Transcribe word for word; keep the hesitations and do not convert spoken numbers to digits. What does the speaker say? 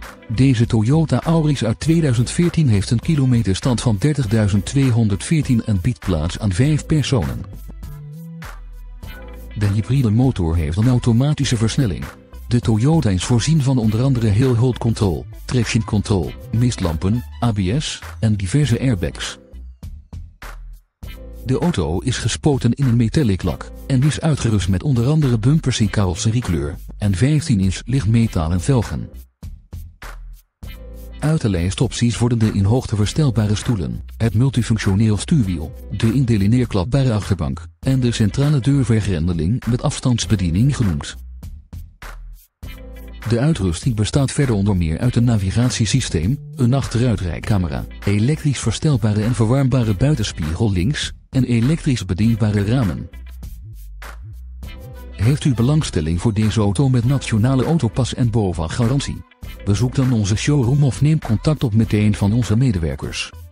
Deze Toyota Auris uit tweeduizend veertien heeft een kilometerstand van dertigduizend tweehonderdveertien en biedt plaats aan vijf personen. De hybride motor heeft een automatische versnelling. De Toyota is voorzien van onder andere Hill Hold Control, Traction Control, mistlampen, A B S en diverse airbags. De auto is gespoten in een metallic lak en is uitgerust met onder andere bumpers in carrosseriekleur en vijftien inch lichtmetalen velgen. Uit de lijst opties worden de in hoogte verstelbare stoelen, het multifunctioneel stuurwiel, de indelineerklapbare achterbank en de centrale deurvergrendeling met afstandsbediening genoemd. De uitrusting bestaat verder onder meer uit een navigatiesysteem, een achteruitrijcamera, elektrisch verstelbare en verwarmbare buitenspiegel links en elektrisch bedienbare ramen. Heeft u belangstelling voor deze auto met nationale autopas en B O V A-garantie? Bezoek dan onze showroom of neem contact op met een van onze medewerkers.